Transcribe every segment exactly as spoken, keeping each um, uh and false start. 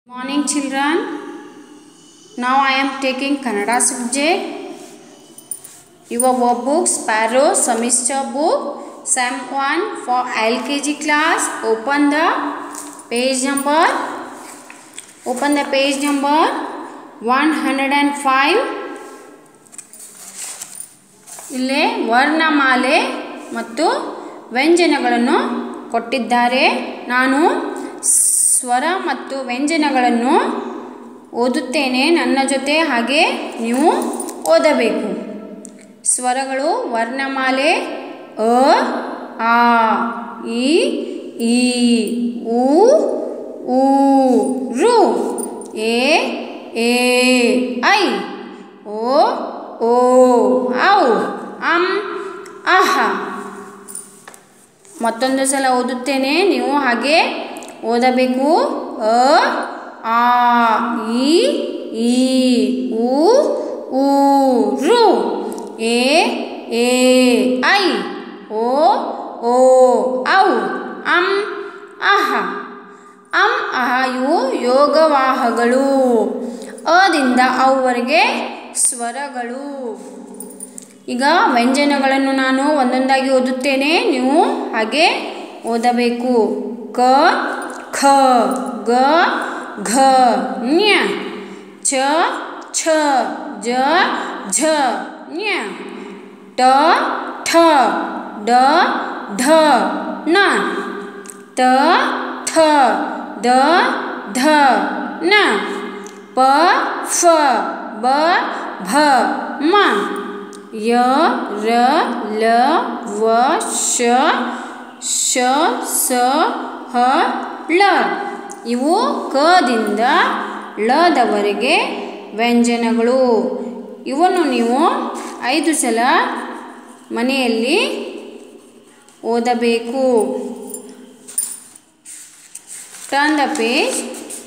Morning children. Now I am taking Kannada subject. Your workbook Sparrow semester book Sem one for L K G class. Open the page number. Open the page number one hundred five. ಇಲ್ಲಿ ವರ್ಣಮಾಲೆ ಮತ್ತು ವ್ಯಂಜನಗಳನ್ನು ಕೊಟ್ಟಿದ್ದಾರೆ. ನಾನು ಸ್ವರ ಮತ್ತು ವ್ಯಂಜನಗಳನ್ನು ಓದುತ್ತೇನೆ, ನನ್ನ ಜೊತೆ ಹಾಗೆ ನೀವು ಓದಬೇಕು. ಸ್ವರಗಳು ವರ್ಣಮಾಲೆ ಅ, ಆ, ಇ, ಈ, ಉ, ಊ, ರು, ಎ, ಎ, ಐ, ಓ, ಓ, ಔ, ಅಂ, ಅಹ. ಮತ್ತೊಂದು ಸಲ ಓದುತ್ತೇನೆ, ನೀವು ಹಾಗೆ ಓದಬೇಕು. ಅ, ಆ, ಇ, ಈ, ಉ, ಊ, ರು, ಎ, ಎ, ಐ, ಓ, ಓ, ಔ, ಅಂ, ಅಹ. ಅಂ, ಅಹ ಇವು ಯೋಗವಾಹಗಳು. ಅದಿಂದ ಅವರೆಗೆ ಸ್ವರಗಳು. ಈಗ ವ್ಯಂಜನಗಳನ್ನು ನಾನು ಒಂದೊಂದಾಗಿ ಓದುತ್ತೇನೆ, ನೀವು ಹಾಗೆ ಓದಬೇಕು. ಕ, ಖ, ಗ, ಘ, ಞ, ಚ, ಛ, ಜ, ಝ, ಞ, ಟ, ಠ, ಡ, ಢ, ಣ, ತ, ಥ, ದ, ಧ, ನ, ಪ, ಫ, ಬ, ಭ, ಮ, ಯ, ರ, ಲ, ವ, ಶ, ಶ, ಸ, ಹ, ಳ. ಇವು ಕದಿಂದ ಲದವರೆಗೆ ವ್ಯಂಜನಗಳು. ಇವನ್ನು ನೀವು ಐದು ಸಲ ಮನೆಯಲ್ಲಿ ಓದಬೇಕು. Turn the page.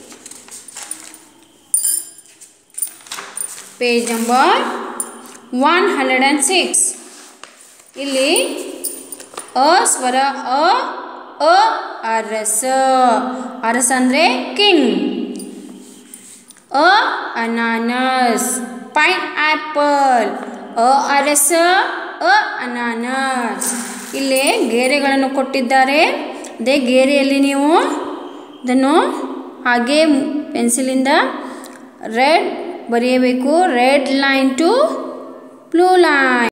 Page number one hundred and six. ಇಲ್ಲಿ ಅ ಸ್ವರ ಅ, ಅ ಅರಸ. ಅರಸ ಅಂದರೆ ಕಿಂಗ್. ಅ ಅನಾನಸ್, ಪೈನ್ ಆ್ಯಪಲ್. ಅ ಅರಸ, ಅ ಅನಾನಸ್. ಇಲ್ಲಿ ಗೆರೆಗಳನ್ನು ಕೊಟ್ಟಿದ್ದಾರೆ. ಅದೇ ಗೆರೆಯಲ್ಲಿ ನೀವು ಇದನ್ನು ಹಾಗೆ ಪೆನ್ಸಿಲಿಂದ ರೆಡ್ ಬರೆಯಬೇಕು. Red line to blue line.